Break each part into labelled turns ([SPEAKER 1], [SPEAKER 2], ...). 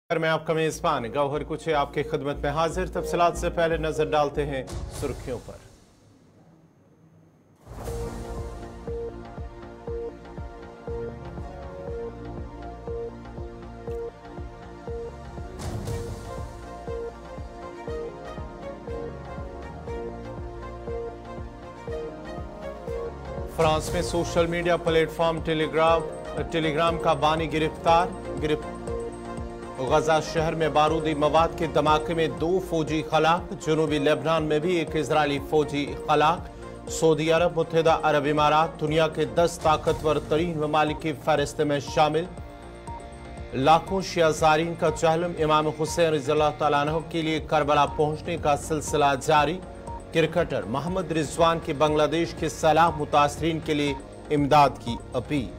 [SPEAKER 1] में आपका मेजबान गौहर कुछ आपकी खिदमत में हाजिर। तफसीलात से पहले नजर डालते हैं सुर्खियों पर। फ्रांस में सोशल मीडिया प्लेटफॉर्म टेलीग्राम का बानी गिरफ्तार। गजा शहर में बारूदी मवाद के धमाके में 2 फौजी हलाक। जनूबी लेबनान में भी एक इजरायली फौजी हलाक। सऊदी अरब, मुत्तहिदा अरब इमारात दुनिया के 10 ताकतवर तरीन ममालिक की फहरिस्त में शामिल। लाखों शिया ज़ायरीन का चहलम। इमाम हुसैन रज़ियल्लाहु तआला अन्हु के लिए करबला पहुंचने का सिलसिला जारी। क्रिकेटर मोहम्मद रिजवान की बांग्लादेश के सैलाब मुतासरीन के लिए इमदाद की अपील।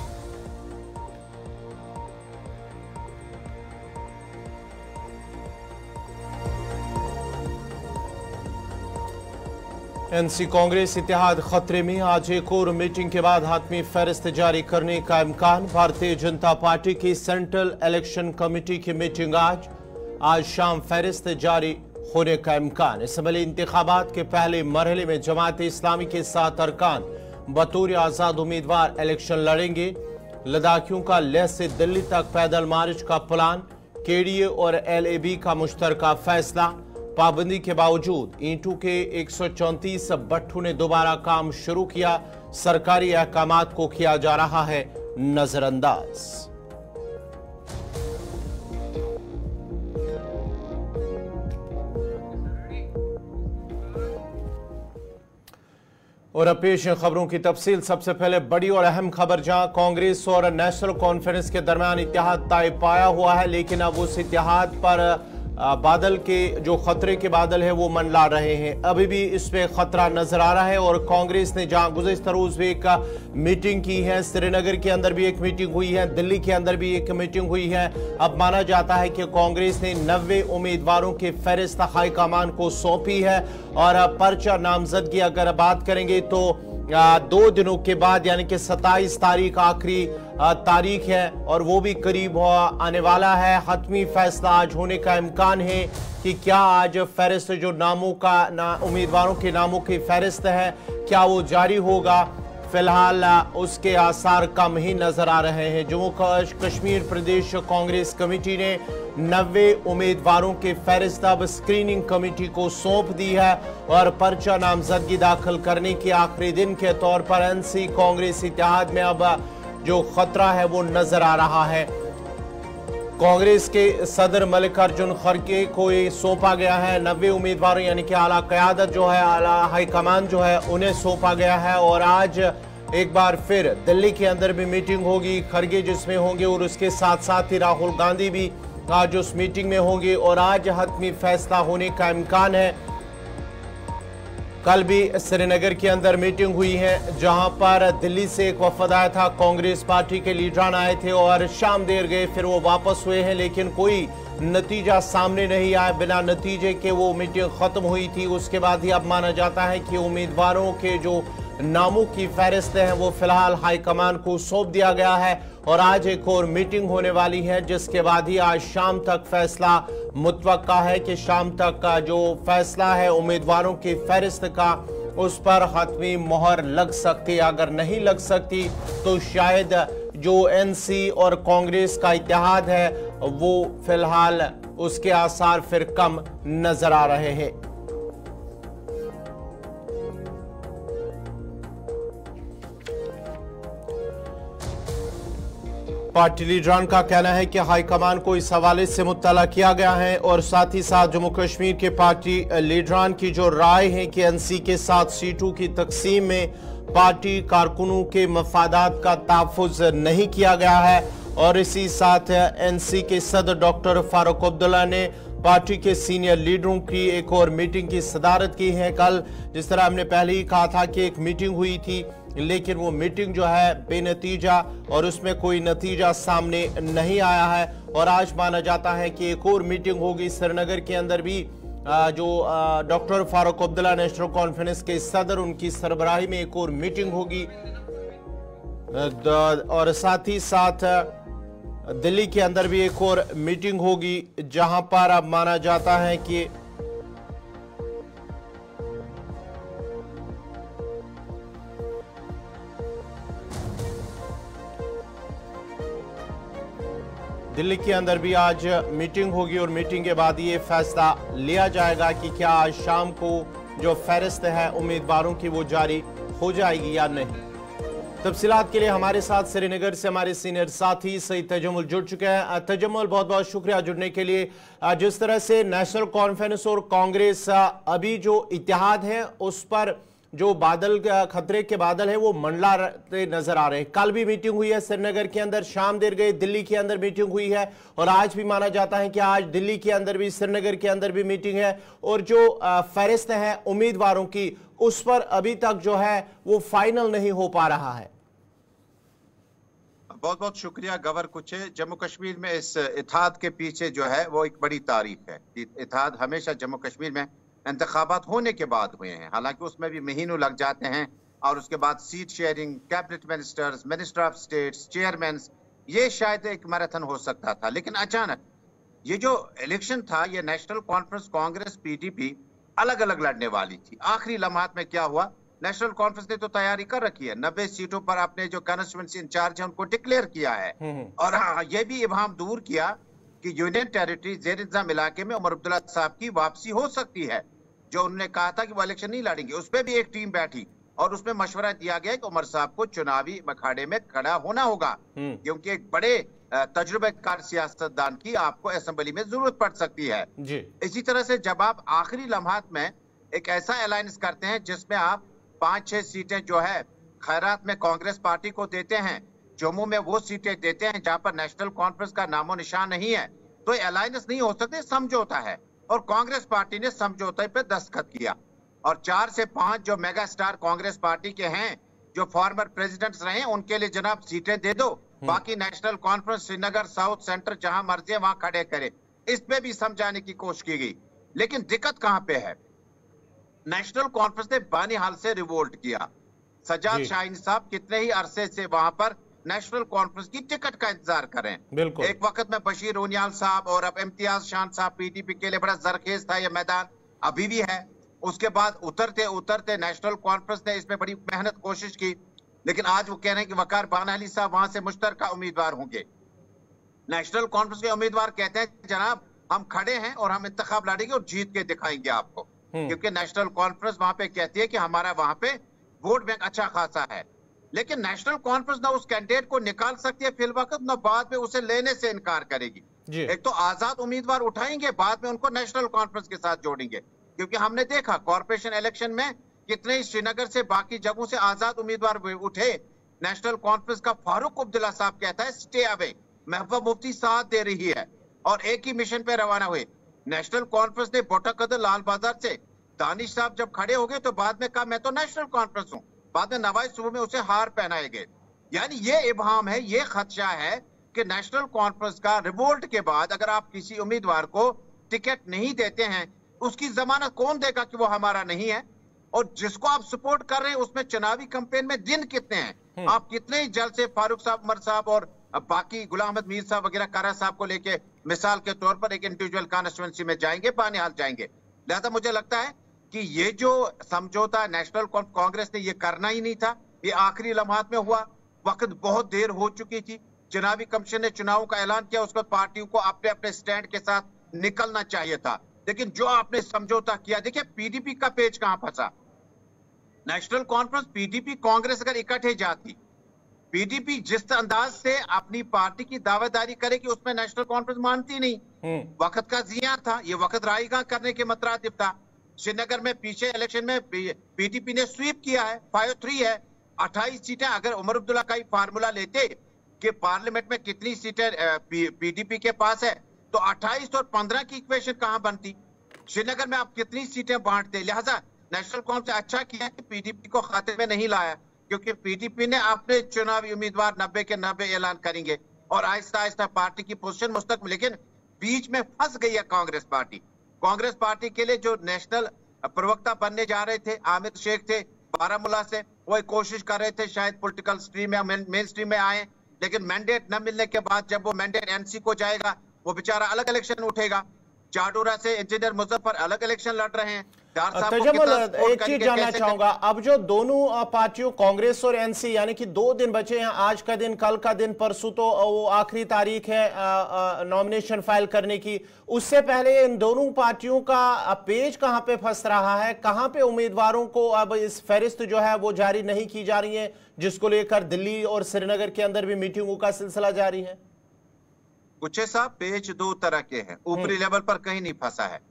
[SPEAKER 1] एनसी कांग्रेस इत्तेहाद खतरे में। आज एक और मीटिंग के बाद हातमी फहरिस्त जारी करने का इम्कान। भारतीय जनता पार्टी की सेंट्रल इलेक्शन कमेटी की मीटिंग आज शाम फहरिस्त जारी होने का इम्कान। असम्बली इंतखाबात के पहले मरहले में जमात इस्लामी के 7 अरकान बतौर आज़ाद उम्मीदवार इलेक्शन लड़ेंगे। लद्दाखियों का लेह से दिल्ली तक पैदल मार्च का प्लान। केडीए और एलएबी का मुश्तरका फैसला। पाबंदी के बावजूद ईंटों के 134 भट्ठों ने दोबारा काम शुरू किया। सरकारी अहकामात को किया जा रहा है नजरअंदाज। और अब पेश खबरों की तफसील। सबसे पहले बड़ी और अहम खबर, जहां कांग्रेस और नेशनल कॉन्फ्रेंस के दरमियान इत्तेहाद तय पाया हुआ है, लेकिन अब उस इत्तेहाद पर बादल के जो खतरे के बादल है वो मंडला रहे हैं। अभी भी इसमें खतरा नजर आ रहा है। और कांग्रेस ने जहां गुज़िश्ता रोज भी एक मीटिंग की है, श्रीनगर के अंदर भी एक मीटिंग हुई है, दिल्ली के अंदर भी एक मीटिंग हुई है। अब माना जाता है कि कांग्रेस ने 90 उम्मीदवारों की फहरिस्त हाईकमान को सौंपी है। और पर्चा नामजदगी अगर बात करेंगे तो 2 दिनों के बाद यानी कि 27 तारीख आखिरी तारीख है और वो भी करीब आने वाला है। हतमी फैसला आज होने का इम्कान है कि क्या आज फहरिस्त जो उम्मीदवारों के नामों की फहरिस्त है क्या वो जारी होगा। फिलहाल उसके आसार कम ही नजर आ रहे हैं। जम्मू कश्मीर प्रदेश कांग्रेस कमेटी ने 90 उम्मीदवारों की फहरिस्त अब स्क्रीनिंग कमेटी को सौंप दी है। और पर्चा नामजदगी दाखिल करने के आखिरी दिन के तौर पर एनसी कांग्रेस इत्तेहाद में अब जो खतरा है वो नजर आ रहा है। कांग्रेस के सदर मल्लिकार्जुन खड़गे को ये सौंपा गया है 90 उम्मीदवारों यानी कि आला क़यादत जो है, आला हाईकमान जो है उन्हें सौंपा गया है। और आज एक बार फिर दिल्ली के अंदर भी मीटिंग होगी, खड़गे जिसमें होंगे और उसके साथ साथ ही राहुल गांधी भी आज उस मीटिंग में होंगे। और आज हतमी फैसला होने का इम्कान है। कल भी श्रीनगर के अंदर मीटिंग हुई है, जहां पर दिल्ली से एक वफद आया था, कांग्रेस पार्टी के लीडरान आए थे और शाम देर गए, फिर वो वापस हुए हैं, लेकिन कोई नतीजा सामने नहीं आया। बिना नतीजे के वो मीटिंग खत्म हुई थी। उसके बाद ही अब माना जाता है कि उम्मीदवारों के जो नामों की फहरिस्त है वो फिलहाल हाईकमान को सौंप दिया गया है। और आज एक और मीटिंग होने वाली है, जिसके बाद ही आज शाम तक फैसला मुतवक्का है कि शाम तक का जो फैसला है उम्मीदवारों की फहरिस्त का, उस पर हतमी मोहर लग सकती है। अगर नहीं लग सकती तो शायद जो एनसी और कांग्रेस का इत्तेहाद है वो फिलहाल उसके आसार फिर कम नजर आ रहे हैं। पार्टी लीडरान का कहना है कि हाईकमान को इस हवाले से मुत्तला किया गया है। और साथ ही साथ जम्मू कश्मीर के पार्टी लीडरान की जो राय है कि एनसी के 7 सीटों की तकसीम में पार्टी कारकुनों के मफादात का तहफ़्फ़ुज़ नहीं किया गया है। और इसी साथ एनसी के सदर डॉक्टर फारूक अब्दुल्ला ने पार्टी के सीनियर लीडरों की एक और मीटिंग की सदारत की है। कल जिस तरह हमने पहले ही कहा था कि एक मीटिंग हुई थी, लेकिन वो मीटिंग जो है बेनतीजा और उसमें कोई नतीजा सामने नहीं आया है। और आज माना जाता है कि एक और मीटिंग होगी श्रीनगर के अंदर भी, जो doctor Farooq Abdullah National Conference के सदर, उनकी सरबराही में एक और मीटिंग होगी। और साथ ही साथ दिल्ली के अंदर भी एक और मीटिंग होगी, जहां पर अब माना जाता है कि दिल्ली के अंदर भी आज मीटिंग होगी और मीटिंग के बाद ये फैसला लिया जाएगा कि क्या आज शाम को जो फहरिस्त है उम्मीदवारों की वो जारी हो जाएगी या नहीं। तफसीलात के लिए हमारे साथ श्रीनगर से हमारे सीनियर साथी सईद तजम्मुल जुड़ चुके हैं। तजम्मुल, बहुत बहुत शुक्रिया जुड़ने के लिए। जिस तरह से नेशनल कॉन्फ्रेंस और कांग्रेस अभी जो इत्तेहाद है उस पर जो बादल खतरे के बादल है वो मंडलाते नजर आ रहे हैं। कल भी मीटिंग हुई है श्रीनगर के अंदर, शाम देर गई दिल्ली के अंदर मीटिंग हुई है और आज भी माना जाता है कि आज दिल्ली के अंदर भी श्रीनगर के अंदर भी मीटिंग है और जो फहरिस्त है उम्मीदवारों की उस पर अभी तक जो है वो फाइनल नहीं हो पा रहा है।
[SPEAKER 2] बहुत बहुत शुक्रिया गवर कुछे। जम्मू कश्मीर में इस इत्तेहाद के पीछे जो है वो एक बड़ी तारीफ है। इत्तेहाद हमेशा जम्मू कश्मीर में इंतखाबात होने के बाद हुए हैं, हालांकि उसमें भी महीनों लग जाते हैं और उसके बाद seat sharing, cabinet ministers, minister of states, chairman, ये शायद एक मैराथन हो सकता था। लेकिन अचानक ये जो इलेक्शन था, ये नेशनल कॉन्फ्रेंस, कांग्रेस, पीडीपी अलग अलग लड़ने वाली थी। आखिरी लम्हात में क्या हुआ, नेशनल कॉन्फ्रेंस ने तो तैयारी कर रखी है, 90 सीटों पर अपने जो कॉन्स्टिट्यूएंसी इंचार्ज है उनको डिक्लेयर किया है और हाँ, ये भी इबाम दूर किया कि यूनियन टेरिटरी जेर इंतजाम इलाके में उमर अब्दुल्ला साहब की वापसी हो सकती है। जो उन्होंने कहा था कि वो इलेक्शन नहीं लड़ेंगे, उस पर भी एक टीम बैठी और उसमें मशवरा दिया गया कि उमर साहब को चुनावी अखाड़े में खड़ा होना होगा, क्योंकि एक बड़े तजुर्बेकार सियासतदान की आपको असेंबली में जरूरत पड़ सकती है जी। इसी तरह से जब आप आखिरी लम्हात में एक ऐसा अलायंस करते हैं जिसमें आप 5-6 सीटें जो है खैरात में कांग्रेस पार्टी को देते हैं, जम्मू में वो सीटें देते हैं जहां पर नेशनल कॉन्फ्रेंस का नामो निशान नहीं है, तो अलायंस नहीं हो सकते, समझौता है। और कांग्रेस पार्टी ने समझौते पे दस्तखत किया और 4 से 5 जो मेगा स्टार कांग्रेस पार्टी के हैं, जो फॉर्मर प्रेसिडेंट्स रहे, उनके लिए जनाब सीटें दे दो, बाकी National Conference Srinagar, south, centre जहां मर्जी है वहां खड़े करे। इस पे भी समझाने की कोशिश की गई, लेकिन दिक्कत कहां पे है, नेशनल कॉन्फ्रेंस ने बानीहाल से रिवोल्ट किया। सजाद शाहीन साहब कितने ही अरसे से वहां पर नेशनल कॉन्फ्रेंस की टिकट का इंतजार करें। एक वक्त में बशीर उनियाल साहब और अब इम्तियाज शान साहब पीटीपी के लिए बड़ा जरखेज था ये मैदान, अभी भी है। उसके बाद उतरते उतरते नेशनल कॉन्फ्रेंस ने इसमें बड़ी मेहनत कोशिश की, लेकिन आज वो कह रहे हैं कि वकार बानाली साहब वहां से मुश्तरका उम्मीदवार होंगे। नेशनल कॉन्फ्रेंस के उम्मीदवार कहते हैं जनाब हम खड़े हैं और हम इंतखाब लड़ेंगे और जीत के दिखाएंगे आपको, क्योंकि नेशनल कॉन्फ्रेंस वहां पे कहती है कि हमारा वहां पे वोट बैंक अच्छा खासा है। लेकिन नेशनल कॉन्फ्रेंस ना उस कैंडिडेट को निकाल सकती है फिल वक्त, ना बाद में उसे लेने से इनकार करेगी। एक तो आजाद उम्मीदवार उठाएंगे, बाद में उनको नेशनल कॉन्फ्रेंस के साथ जोड़ेंगे, क्योंकि हमने देखा कॉर्पोरेशन इलेक्शन में कितने ही श्रीनगर से बाकी जगहों से आजाद उम्मीदवार उठे। नेशनल कॉन्फ्रेंस का फारूक अब्दुल्ला साहब कहता है स्टे अवे, महबूबा मुफ्ती साथ दे रही है और एक ही मिशन पे रवाना हुए। नेशनल कॉन्फ्रेंस ने बोटाकदर लाल बाजार से दानिश साहब जब खड़े हो गए तो बाद में कहा मैं तो नेशनल कॉन्फ्रेंस हूं, बाद में नवाज सुबह में उसे हार पहनाए गए। यानी ये इबहाम है, ये खदशा है कि नेशनल कॉन्फ्रेंस का रिवोल्ट के बाद अगर आप किसी उम्मीदवार को टिकट नहीं देते हैं, उसकी जमानत कौन देगा कि वो हमारा नहीं है। और जिसको आप सपोर्ट कर रहे हैं उसमें चुनावी कैंपेन में दिन कितने हैं, आप कितने ही जल्द से फारूक साहब, उमर साहब और बाकी गुलाम अहमद मीर साहब वगैरह, कारा साहब को लेके मिसाल के तौर पर एक इंडिविजुअल कॉन्स्टिट्यूएंसी में जाएंगे, बानीहाल जाएंगे। लिहाजा मुझे लगता है कि ये जो समझौता नेशनल कांग्रेस ने ये करना ही नहीं था, ये आखिरी लम्हात में हुआ, वक्त बहुत देर हो चुकी थी। चुनावी कमीशन ने चुनाव का ऐलान किया, उसको पार्टियों को अपने अपने स्टैंड के साथ निकलना चाहिए था। लेकिन जो आपने समझौता किया, देखिए पीडीपी का पेच कहां फंसा। नेशनल कॉन्फ्रेंस, पीडीपी, कांग्रेस अगर इकट्ठे जाती, पीडीपी जिस अंदाज से अपनी पार्टी की दावेदारी करेगी उसमें नेशनल कॉन्फ्रेंस मानती नहीं। वक्त का जिया था, ये वक्त रायगा करने के मतरातिब था। श्रीनगर में पीछे इलेक्शन में पीडीपी ने स्वीप किया है, 5-3 है, 28 सीटें। अगर उमर अब्दुल्ला का ही फार्मूला लेते कि पार्लियामेंट में कितनी सीटें पीडीपी के पास है, तो 28 और 15 की इक्वेशन कहां बनती। श्रीनगर में आप कितनी सीटें बांटते। लिहाजा नेशनल कॉन्फ्रेंस अच्छा किया कि पीडीपी को खाते में नहीं लाया, क्योंकि पीडीपी ने अपने चुनावी उम्मीदवार 90 के 90 ऐलान करेंगे और आहिस्ता आहिस्ता पार्टी की पोजीशन मुस्तकबिल। लेकिन बीच में फंस गई है कांग्रेस पार्टी। कांग्रेस पार्टी के लिए जो नेशनल प्रवक्ता बनने जा रहे थे, आमिर शेख थे बारामूला से, वो कोशिश कर रहे थे शायद पॉलिटिकल स्ट्रीम में, मेन स्ट्रीम में आए, लेकिन मैंडेट न मिलने के बाद जब वो मैंडेट एनसी को जाएगा, वो बेचारा अलग इलेक्शन उठेगा। चाडोरा से इंजीनियर मुजफ्फर अलग इलेक्शन लड़ रहे हैं।
[SPEAKER 1] तजम्मुल, एक चीज जानना चाहूंगा, अब जो दोनों पार्टियों कांग्रेस और एनसी, यानी कि 2 दिन बचे हैं, आज का दिन, कल का दिन, परसों तो वो आखिरी तारीख है नॉमिनेशन फाइल करने की, उससे पहले इन दोनों पार्टियों का पेज कहां पे फंस रहा है? कहां पे उम्मीदवारों को अब इस फहरिस्त जो है वो जारी नहीं की जा रही है, जिसको लेकर दिल्ली और श्रीनगर के अंदर भी मीटिंगों का सिलसिला जारी है?
[SPEAKER 2] कुछ साहब, पेज 2 तरह के हैं, ऊपरी लेवल पर कहीं नहीं फंसा है।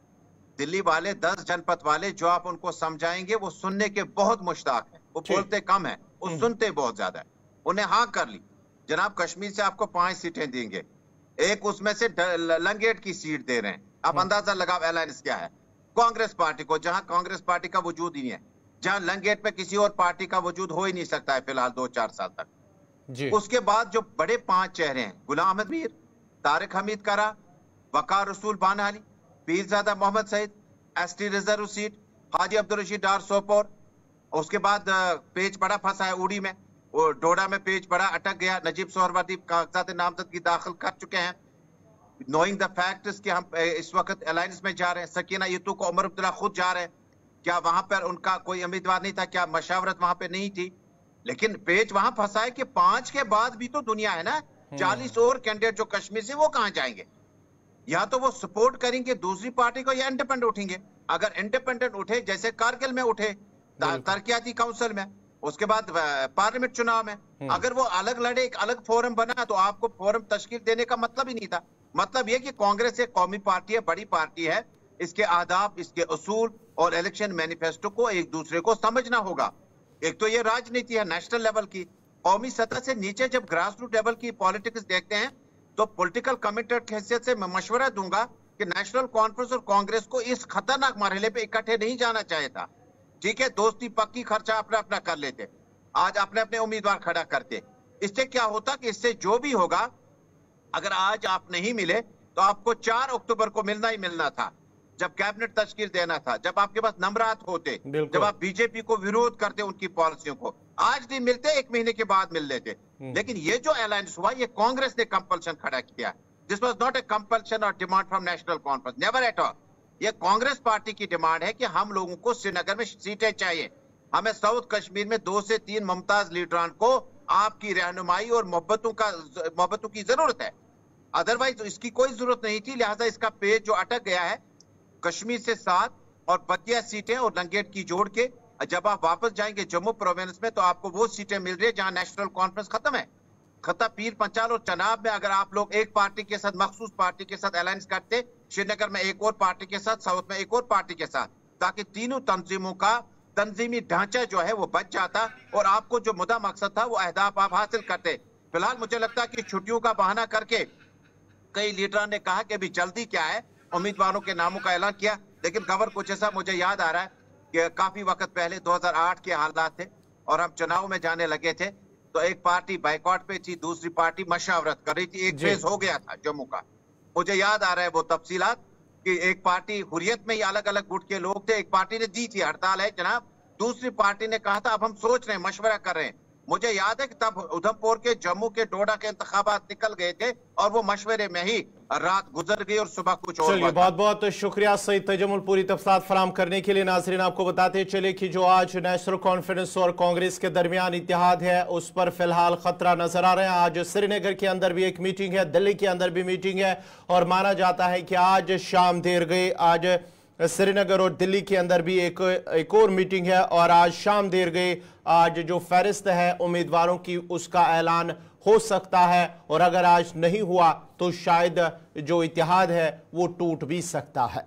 [SPEAKER 2] दिल्ली वाले 10 जनपद वाले जो आप उनको समझाएंगे वो सुनने के बहुत मुश्ताक है, वो बोलते कम है, वो सुनते बहुत ज्यादा है। उन्हें हाँ कर ली, जनाब कश्मीर से आपको 5 सीटें देंगे, एक उसमें से लंगेट की सीट दे रहे हैं। आप अंदाजा लगाओ अलायंस क्या है। कांग्रेस पार्टी को, जहां कांग्रेस पार्टी का वजूद ही नहीं है, जहां लंगेट पे किसी और पार्टी का वजूद हो ही नहीं सकता है फिलहाल 2-4 साल तक जी। उसके बाद जो बड़े 5 चेहरे हैं, Ghulam Ahmad Mir, Tariq Hamid Karra, Waqar Rasool Banihali, Peerzada Mohammad Sayeed, ST reserve seat, Haji Abdul Rashid Dar Sopore. उसके बाद पेज बड़ा फंसा है उड़ी में, वो डोडा में पेज बड़ा अटक गया। नजीब सोहरवर्दी कागजात नामजदगी दाखिल कर चुके हैं, नोइंग द फैक्ट्स कि हम इस वक्त अलायंस में जा रहे हैं। सकीना यतू को उमर अब्दुल्ला खुद जा रहे हैं, क्या वहां पर उनका कोई उम्मीदवार नहीं था? क्या मशावरत वहां पर नहीं थी? लेकिन पेज वहां फंसा है कि 5 के बाद भी तो दुनिया है ना, 40 और कैंडिडेट जो कश्मीर से, वो कहां जाएंगे? या तो वो सपोर्ट करेंगे दूसरी पार्टी को, या इंडिपेंडेंट उठेंगे। अगर इंडिपेंडेंट उठे, जैसे कारगिल में उठे, तरक्याती काउंसिल में, उसके बाद पार्लियामेंट चुनाव में, अगर वो अलग लड़े, एक अलग फोरम बना, तो आपको फोरम तश्कील देने का मतलब ही नहीं था। मतलब ये कि कांग्रेस एक कौमी पार्टी है, बड़ी पार्टी है, इसके आदाब, इसके उसूल और इलेक्शन मैनिफेस्टो को एक दूसरे को समझना होगा। एक तो ये राजनीति है नेशनल लेवल की, कौमी सतह से नीचे जब ग्रास रूट लेवल की पॉलिटिक्स देखते हैं, तो पॉलिटिकल कमिटेड की हैसियत से मैं मशवरा दूंगा कि नेशनल कॉन्फ्रेंस और कांग्रेस को इस खतरनाक मरहले पे इकट्ठे नहीं जाना चाहिए था। ठीक है, दोस्ती पक्की, खर्चा अपना अपना कर लेते, आज अपने अपने उम्मीदवार खड़ा करते। इससे क्या होता कि इससे जो भी होगा, अगर आज आप नहीं मिले तो आपको 4 अक्टूबर को मिलना ही मिलना था, जब कैबिनेट तश्कील देना था, जब आपके पास नंबरात होते, जब आप बीजेपी को विरोध करते उनकी पॉलिसियों को। आज नहीं मिलते, 1 महीने के बाद मिल लेते। लेकिन ये जो अलायंस हुआ, ये कांग्रेस ने कंपल्शन खड़ा किया। This was not a compulsion और demand from National Conference, never at all. ये कांग्रेस पार्टी की डिमांड है कि हम लोगों को श्रीनगर में सीटें चाहिए, हमें साउथ कश्मीर में 2 से 3 मुमताज लीडरान को आपकी रहनुमाई और मोहब्बतों की जरूरत है। अदरवाइज इसकी कोई जरूरत नहीं थी। लिहाजा इसका पेज जो अटक गया है, कश्मीर से 7 और बतिया सीटें और लंगेट की जोड़ के, जब आप वापस जाएंगे जम्मू प्रोविंस में, तो आपको वो सीटें मिल रही है जहां नेशनल कॉन्फ्रेंस खत्म है। खत्ता पीर पंचाल और चनाब में अगर आप लोग एक पार्टी के साथ, मखसूस पार्टी के साथ अलायंस करते, श्रीनगर में एक और पार्टी के साथ, साउथ में एक और पार्टी के साथ, ताकि तीनों तंजीमों का तंजीमी ढांचा जो है वो बच जाता और आपको जो मुद्दा मकसद था वो अहदाफ आप हासिल करते। फिलहाल मुझे लगता है कि छुट्टियों का बहाना करके कई लीडरान ने कहा कि अभी जल्दी क्या है, उम्मीदवारों के नामों का ऐलान किया। लेकिन खबर कुछ ऐसा, मुझे याद आ रहा है कि काफी वक्त पहले 2008 के हालात थे और हम चुनाव में जाने लगे थे, तो एक पार्टी बाइकआउट पे थी, दूसरी पार्टी मशावरत कर रही थी, एक फेज हो गया था जम्मू का। मुझे याद आ रहा है वो तफसीलात कि एक पार्टी हुर्रियत में ही अलग अलग गुट के लोग थे, एक पार्टी ने दी थी हड़ताल है जनाब, दूसरी पार्टी ने कहा था अब हम सोच रहे हैं, मशवरा कर रहे हैं। मुझे याद है कि तब उधमपुर के, जम्मू के, डोडा के इंतखाबात निकल गए थे और वो मशवरे में ही रात गुजर गई और सुबह कुछ और।
[SPEAKER 1] चलिए, बहुत बहुत शुक्रिया सईद तजम्मुल पूरी तफसीलात फराहम करने के लिए। नाज़रीन, आपको बताते चले कि जो आज नेशनल कॉन्फ्रेंस और कांग्रेस के दरमियान इत्तेहाद है, उस पर फिलहाल खतरा नजर आ रहा है। आज श्रीनगर के अंदर भी एक मीटिंग है, दिल्ली के अंदर भी मीटिंग है और माना जाता है कि आज शाम देर गई, आज श्रीनगर और दिल्ली के अंदर भी एक और मीटिंग है और आज शाम देर गई आज जो फहरिस्त है उम्मीदवारों की, उसका ऐलान हो सकता है और अगर आज नहीं हुआ तो शायद जो इत्तेहाद है वो टूट भी सकता है।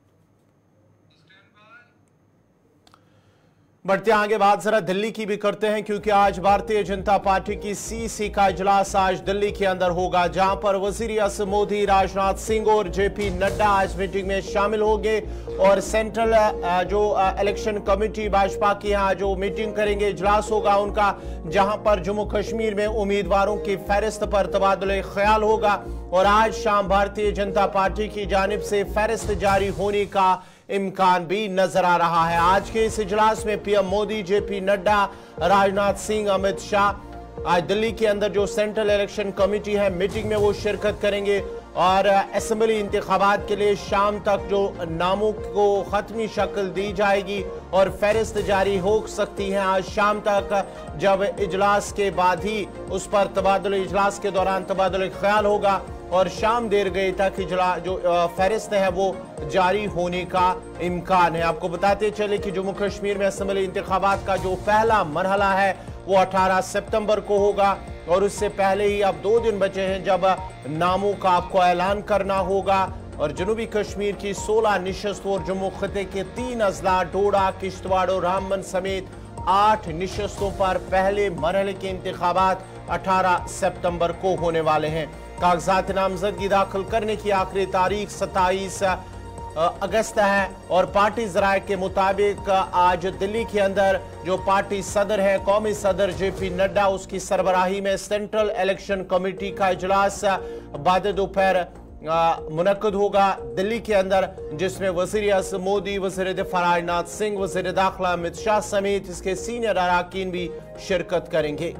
[SPEAKER 1] बढ़ते आगे बात जरा दिल्ली की भी करते हैं, क्योंकि आज भारतीय जनता पार्टी की सीसी का इजलास आज दिल्ली के अंदर होगा, जहां पर वजीर आज़म मोदी, राजनाथ सिंह और जेपी नड्डा आज मीटिंग में शामिल होंगे और सेंट्रल जो इलेक्शन कमेटी भाजपा की यहाँ जो मीटिंग करेंगे, इजलास होगा उनका, जहां पर जम्मू कश्मीर में उम्मीदवारों की फहरिस्त पर तबादुल ख्याल होगा और आज शाम भारतीय जनता पार्टी की जानिब से फहरिस्त जारी होने का इम्कान भी नजर आ रहा है। आज के इस इजलास में पीएम मोदी, जेपी नड्डा, राजनाथ सिंह, अमित शाह आज दिल्ली के अंदर जो सेंट्रल इलेक्शन कमेटी है मीटिंग में वो शिरकत करेंगे और असेंबली इंतखाबात के लिए शाम तक जो नामों को खत्मी शक्ल दी जाएगी और फहरिस्त जारी हो सकती है आज शाम तक, जब इजलास के बाद ही उस पर तबादले इजलास के दौरान तबादले ख्याल होगा और शाम देर गई तक जो फहरिस्त है वो जारी होने का इम्कान है। आपको बताते चले कि जम्मू कश्मीर में असेंबली इंतखाबात का जो पहला मरहला है वो 18 सितंबर को होगा और उससे पहले ही अब 2 दिन बचे हैं जब नामों का आपको ऐलान करना होगा। और जनूबी कश्मीर की 16 निशस्तों और जम्मू खिते के 3 अजला डोडा, किश्तवाड़ और रामबन समेत 8 निशस्तों पर पहले मरहले के इंतखाबात 18 सितंबर को होने वाले हैं। कागजात नामजदगी दाखिल करने की आखिरी तारीख 27 अगस्त है और पार्टी जराये के मुताबिक आज दिल्ली के अंदर जो पार्टी सदर है कौमी सदर जेपी नड्डा, उसकी सरबराही में सेंट्रल इलेक्शन कमेटी का इजलास बाद दोपहर मुनक्कद होगा दिल्ली के अंदर, जिसमें वजीर आज़म मोदी, वजीर दिफा राजनाथ सिंह, वजीर दाखिला अमित शाह समेत इसके सीनियर अरकान भी शिरकत करेंगे।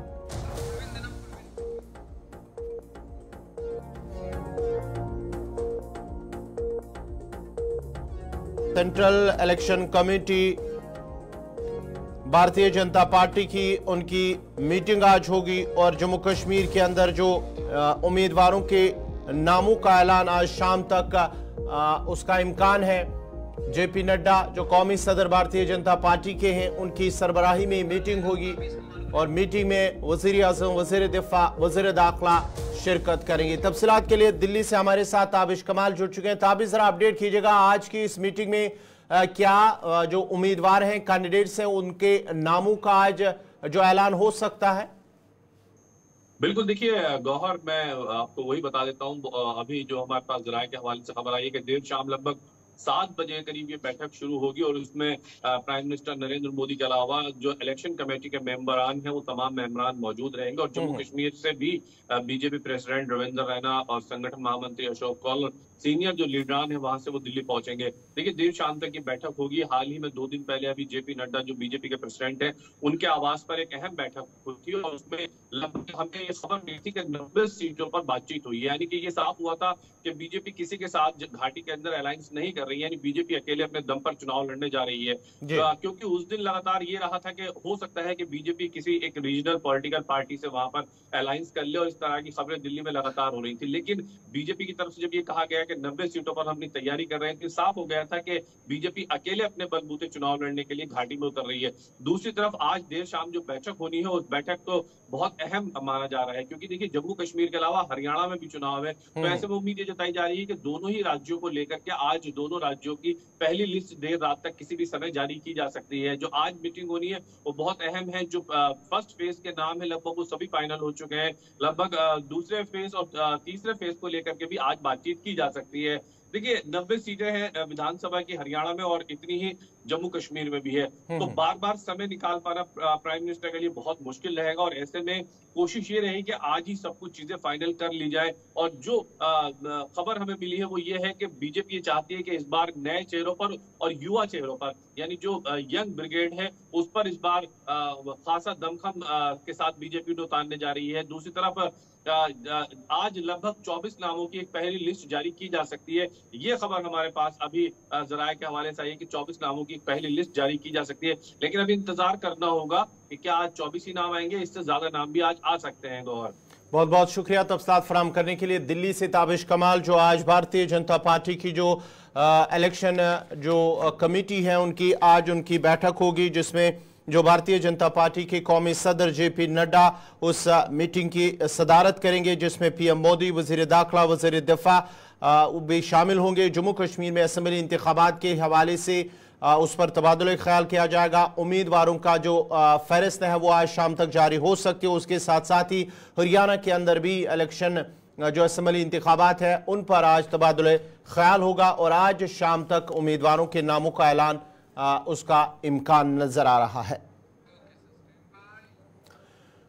[SPEAKER 1] सेंट्रल इलेक्शन कमेटी भारतीय जनता पार्टी की उनकी मीटिंग आज होगी और जम्मू कश्मीर के अंदर जो उम्मीदवारों के नामों का ऐलान आज शाम तक उसका इम्कान है। जेपी नड्डा जो कौमी सदर भारतीय जनता पार्टी के हैं उनकी सरबराही में मीटिंग होगी और मीटिंग में वजीर आज़म, वजीर दिफा, वजीर दाखिला शिरकत करेंगे। तफसीलात के लिए दिल्ली से हमारे साथ ताबिश कमाल जुड़ चुके हैं। ताबिश, जरा अपडेट कीजिएगा आज की इस मीटिंग में क्या जो उम्मीदवार हैं, कैंडिडेट्स हैं, उनके नामों का आज जो ऐलान हो सकता है?
[SPEAKER 3] बिल्कुल, देखिए गौहर, मैं आपको वही बता देता हूँ। अभी जो हमारे पास जराये के हवाले से खबर आई है कि देर शाम लगभग 7 बजे करीब ये बैठक शुरू होगी और उसमें प्राइम मिनिस्टर नरेंद्र मोदी के अलावा जो इलेक्शन कमेटी के मेंबरान हैं वो तमाम मेंबरान मौजूद रहेंगे और जम्मू कश्मीर से भी बीजेपी प्रेसिडेंट रविंद्र रैना और संगठन महामंत्री अशोक कौल, सीनियर जो लीडरान है वहां से वो दिल्ली पहुंचेंगे। देखिए देर शाम तक ये बैठक होगी। हाल ही में 2 दिन पहले अभी जेपी नड्डा जो बीजेपी के प्रेसिडेंट हैं उनके आवास पर एक अहम बैठक हुई थी और उसमें लगभग हमें ये खबर मिली थी कि 90 सीटों पर बातचीत हुई, यानी कि ये साफ हुआ था कि बीजेपी किसी के साथ घाटी के अंदर अलायंस नहीं कर रही है, यानी बीजेपी अकेले अपने दम पर चुनाव लड़ने जा रही है। क्योंकि उस दिन लगातार ये रहा था कि हो सकता है कि बीजेपी किसी एक रीजनल पॉलिटिकल पार्टी से वहां पर अलायंस कर ले और इस तरह की खबरें दिल्ली में लगातार हो रही थी। लेकिन बीजेपी की तरफ से जब ये कहा गया कि 90 सीटों पर हम अपनी तैयारी कर रहे हैं तो साफ हो गया था कि बीजेपी अकेले अपने बलबूते चुनाव लड़ने के लिए घाटी में उतर रही है। दूसरी तरफ आज देर शाम जो बैठक होनी है उस बैठक तो बहुत अहम माना जा रहा है क्योंकि देखिए जम्मू कश्मीर के अलावा हरियाणा में भी चुनाव है, तो ऐसे में उम्मीद ये जताई जा रही है कि दोनों ही राज्यों को लेकर के आज दोनों राज्यों की पहली लिस्ट देर रात तक किसी भी समय जारी की जा सकती है। जो आज मीटिंग होनी है वो बहुत अहम है। जो फर्स्ट फेज के नाम है लगभग वो सभी फाइनल हो चुके हैं। लगभग दूसरे फेज और तीसरे फेज को लेकर के भी आज बातचीत की जा सकती है। देखिए 90 सीटें हैं विधानसभा की हरियाणा में और इतनी ही जम्मू कश्मीर में भी है, तो बार बार समय निकाल पाना प्राइम मिनिस्टर के लिए बहुत मुश्किल रहेगा और ऐसे में कोशिश ये रही कि आज ही सब कुछ चीजें फाइनल कर ली जाए। और जो खबर हमें मिली है वो ये है कि बीजेपी ये चाहती है कि इस बार नए चेहरों पर और युवा चेहरों पर, यानी जो यंग ब्रिगेड है उस पर इस बार खासा दमखम के साथ बीजेपी ने उतारने जा रही है। दूसरी तरफ आज लगभग 24 नामों की एक पहली लिस्ट जारी की जा सकती है। ये खबर हमारे पास अभी जराये के हवाले से आई है कि 24 नामों की एक पहली लिस्ट जारी की जा सकती है, लेकिन अभी इंतजार करना होगा कि क्या आज 24 ही नाम आएंगे, इससे ज्यादा नाम भी आज आ सकते हैं। गौहर,
[SPEAKER 1] बहुत बहुत शुक्रिया तफसीलात फराहम करने के लिए। दिल्ली से ताबिश कमाल, जो आज भारतीय जनता पार्टी की जो इलेक्शन जो कमेटी है उनकी आज उनकी बैठक होगी जिसमें जो भारतीय जनता पार्टी के कौमी सदर जेपी नड्डा उस मीटिंग की सदारत करेंगे जिसमें पीएम मोदी, वजीर दाखिला, वजीर दिफा भी शामिल होंगे। जम्मू कश्मीर में असेंबली इंतखाबात के हवाले से उस पर तबादला ख्याल किया जाएगा। उम्मीदवारों का जो फहरिस्त है वो आज शाम तक जारी हो सकती है। उसके साथ साथ ही हरियाणा के अंदर भी इलेक्शन जो असेंबली इंतखाबात है उन पर आज तबादला ख्याल होगा और आज शाम तक उम्मीदवारों के नामों का ऐलान उसका इम्कान नजर आ रहा है।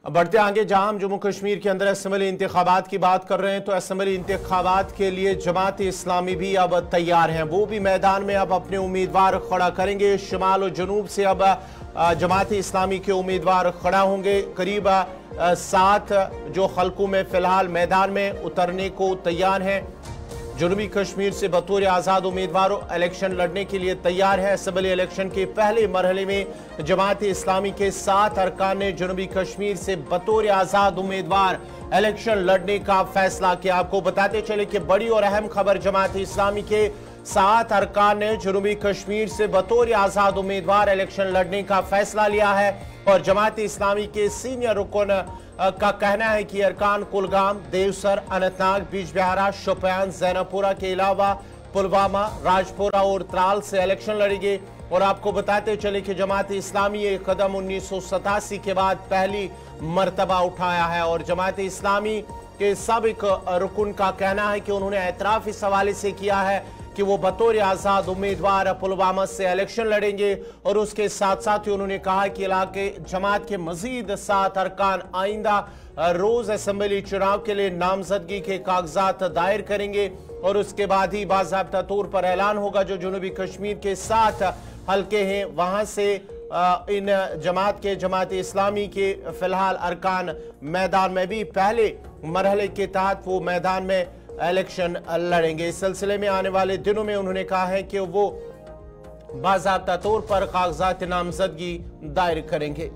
[SPEAKER 1] बढ़ते आगे, जहां हम जम्मू कश्मीर के अंदर असम्बली इंतखाबात की बात कर रहे हैं तो असम्बली इंतखाबात के लिए जमात इस्लामी भी अब तैयार हैं। वो भी मैदान में अब अपने उम्मीदवार खड़ा करेंगे। शुमाल और जनूब से अब जमात इस्लामी के उम्मीदवार खड़ा होंगे। करीब 7 जो हल्कों में फिलहाल मैदान में उतरने को तैयार हैं। जनूबी कश्मीर से बतौर आज़ाद उम्मीदवार इलेक्शन लड़ने के लिए तैयार है। असम्बली इलेक्शन के पहले मरहले में जमात इस्लामी के 7 अरकान ने जनूबी कश्मीर से बतौर आज़ाद उम्मीदवार इलेक्शन लड़ने का फैसला किया। आपको बताते चले कि बड़ी और अहम खबर, जमात इस्लामी के 7 अरकान ने जनूबी कश्मीर से बतौर आज़ाद उम्मीदवार इलेक्शन लड़ने का फैसला लिया है। और जमात इस्लामी के सीनियर रुकन का कहना है कि अरकान कुलगाम, देवसर, अनंतनाग, बीजबिहारा, शोपियान, जैनपुरा के अलावा पुलवामा, राजपुरा और त्राल से इलेक्शन लड़ेंगे। और आपको बताते चले कि जमात इस्लामी ये कदम 1987 के बाद पहली मर्तबा उठाया है। और जमात इस्लामी के साबिक रुकन का कहना है कि उन्होंने एतराफ इस हवाले से किया है कि वो बतौर आज़ाद उम्मीदवार पुलवामा से इलेक्शन लड़ेंगे। और उसके साथ साथ ही उन्होंने कहा कि इलाके जमात के मजीद 7 अरकान आइंदा रोज असम्बली चुनाव के लिए नामजदगी के कागजात दायर करेंगे। और उसके बाद ही बाज़ाब्ता तौर पर ऐलान होगा। जो जनूबी कश्मीर के 7 हल्के हैं वहां से इन जमात इस्लामी के फिलहाल अरकान मैदान में भी पहले मरहले के तहत वो मैदान में इलेक्शन लड़ेंगे। इस सिलसिले में आने वाले दिनों में उन्होंने कहा है कि वो बाज़ाब्ता तौर पर कागजात नामजदगी दायर करेंगे।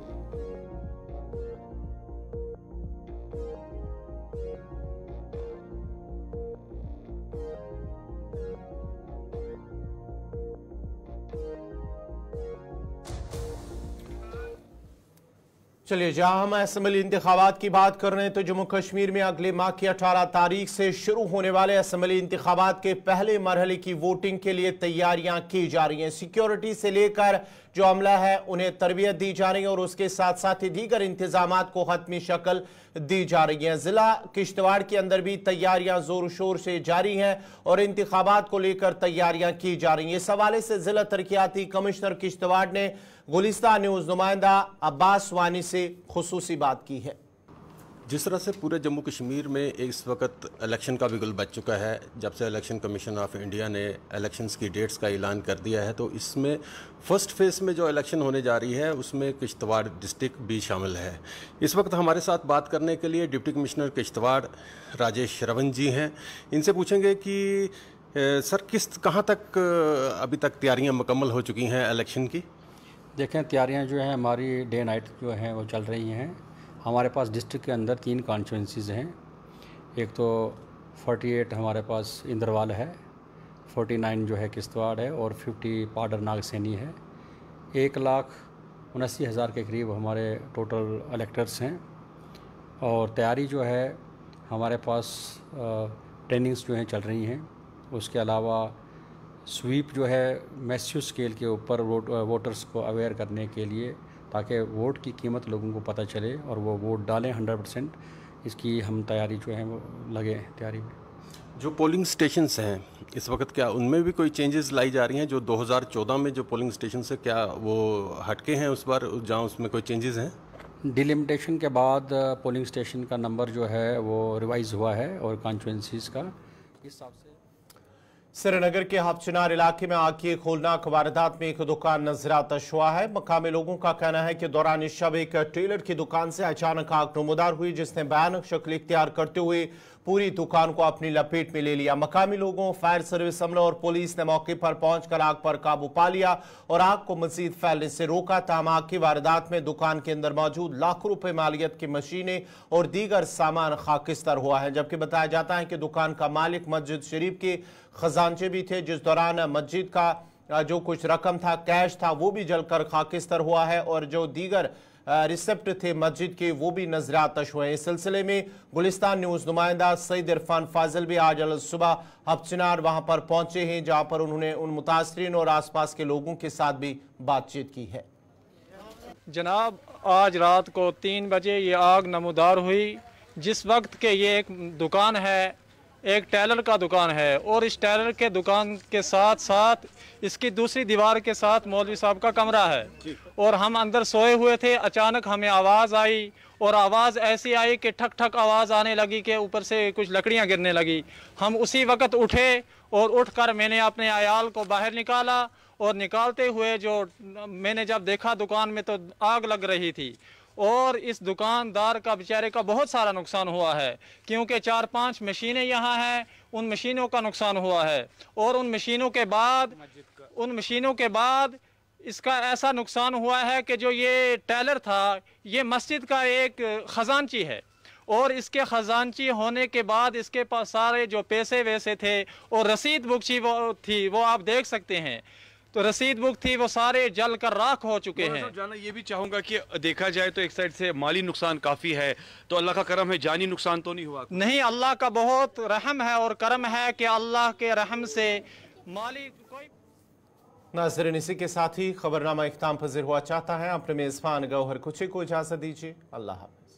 [SPEAKER 1] चलिए, जहां हम असम्बली इंतखाबात की बात कर रहे हैं तो जम्मू कश्मीर में अगले माह की 18 तारीख से शुरू होने वाले असम्बली इंतखाबात के पहले मरहले की वोटिंग के लिए तैयारियां की जा रही हैं। सिक्योरिटी से लेकर जो अमला है उन्हें तरबियत दी जा रही है और उसके साथ साथ ही दीगर इंतजामात को हतमी शक्ल दी जा रही है। जिला किश्तवाड़ के अंदर भी तैयारियां जोर शोर से जारी हैं और इंतखाबात को लेकर तैयारियां की जा रही हैं। इस हवाले से जिला तरक्याती कमिश्नर किश्तवाड़ ने गुलिस्तान न्यूज नुमाइंदा अब्बास वानी से खुसूसी बात की है।
[SPEAKER 4] जिस तरह से पूरे जम्मू कश्मीर में इस वक्त इलेक्शन का बिगुल बच चुका है, जब से इलेक्शन कमीशन ऑफ इंडिया ने इलेक्शंस की डेट्स का ऐलान कर दिया है, तो इसमें फर्स्ट फेज़ में जो इलेक्शन होने जा रही है उसमें किश्तवाड़ डिस्ट्रिक्ट भी शामिल है। इस वक्त हमारे साथ बात करने के लिए डिप्टी कमिश्नर किश्तवाड़ राजेश श्रवण जी हैं। इनसे पूछेंगे कि सर कहाँ तक अभी तक तैयारियाँ मुकम्मल हो चुकी हैं इलेक्शन की?
[SPEAKER 5] देखें, तैयारियां जो हैं हमारी डे नाइट जो हैं वो चल रही हैं। हमारे पास डिस्ट्रिक्ट के अंदर 3 कॉन्स्टिट्यूंसीज़ हैं। एक तो 48 हमारे पास इंद्रवाल है, 49 जो है किश्तवाड़ है और 50 पाडर नागसैनी है। 1,79,000 के करीब हमारे टोटल इलेक्टर्स हैं। और तैयारी जो है हमारे पास ट्रेनिंग्स जो हैं चल रही हैं। उसके अलावा स्वीप जो है मैसिव स्केल के ऊपर वोटर्स को अवेयर करने के लिए, ताकि वोट की कीमत लोगों को पता चले और वो वोट डालें 100%। इसकी हम तैयारी जो है वो लगे तैयारी में।
[SPEAKER 4] जो पोलिंग स्टेशंस हैं इस वक्त, क्या उनमें भी कोई चेंजेस लाई जा रही हैं? जो 2014 में जो पोलिंग स्टेशन है, क्या वो हटके हैं उस बार, जहाँ उसमें कोई चेंजेस हैं?
[SPEAKER 5] डिलिमिटेशन के बाद पोलिंग स्टेशन का नंबर जो है वो रिवाइज़ हुआ है और कॉन्स्टिट्यूंसीज़ का इस हिसाब से।
[SPEAKER 1] श्रीनगर के हफचिनार इलाके में आग की होलनाक वारदात में एक दुकान नजरातश हुआ है। मकामी लोगों का कहना है कि दौरान शब एक टेलर की दुकान से अचानक आग नमूदार हुई, जिसने भयानक शक्ल इख्तियार करते हुए पूरी दुकान को अपनी लपेट में ले लिया। मकामी लोगों, फायर सर्विस, अमला और पुलिस ने मौके पर पहुंचकर आग पर काबू पा लिया और आग को मजीद फैलने से रोका। ताहम आग की वारदात में दुकान के अंदर मौजूद लाखों रुपए मालियत की मशीनें और दीगर सामान खाकिस्तर हुआ है। जबकि बताया जाता है कि दुकान का मालिक मस्जिद शरीफ के खजानचे भी थे, जिस दौरान मस्जिद का जो कुछ रकम था, कैश था, वो भी जलकर खाकिस्तर हुआ है और जो दीगर रिसेप्ट थे मस्जिद के वो भी नजरातश हुए। इस सिलसिले में गुलिस्तान न्यूज नुमाइंदा सईद इरफान फाजिल भी आज सुबह हफचिनार वहां पर पहुंचे हैं, जहां पर उन्होंने उन मुतासरीन और आसपास के लोगों के साथ भी बातचीत की है।
[SPEAKER 6] जनाब, आज रात को 3 बजे ये आग नमूदार हुई। जिस वक्त के ये एक दुकान है एक टेलर का दुकान है और इस टेलर के दुकान के साथ साथ इसकी दूसरी दीवार के साथ मौलवी साहब का कमरा है और हम अंदर सोए हुए थे। अचानक हमें आवाज़ आई और आवाज़ ऐसी आई कि ठक ठक आवाज़ आने लगी कि ऊपर से कुछ लकड़ियां गिरने लगी। हम उसी वक्त उठे और उठकर मैंने अपने अयाल को बाहर निकाला और निकालते हुए जो मैंने जब देखा दुकान में तो आग लग रही थी और इस दुकानदार का बेचारे का बहुत सारा नुकसान हुआ है क्योंकि 4-5 मशीनें यहाँ हैं, उन मशीनों का नुकसान हुआ है और उन मशीनों के बाद इसका ऐसा नुकसान हुआ है कि जो ये टेलर था ये मस्जिद का एक खजानची है और इसके खजानची होने के बाद इसके पास सारे जो पैसे वैसे थे और रसीद बुक थी वो आप देख सकते हैं। तो रसीद बुक थी वो सारे जल कर राख हो चुके हैं।
[SPEAKER 7] जाना ये भी चाहूंगा कि देखा जाए तो एक साइड से माली नुकसान काफी है, तो अल्लाह का करम है, जानी नुकसान तो नहीं हुआ?
[SPEAKER 6] नहीं, अल्लाह का बहुत रहम है और करम है कि अल्लाह के रहम से माली कोई।
[SPEAKER 1] नाज़रीन, इसी के साथ ही खबरनामा इख्तिताम पज़ीर हुआ चाहता है। अपने मेज़बान गौहर कुची को इजाज़त दीजिए। अल्लाह हाफ़िज़।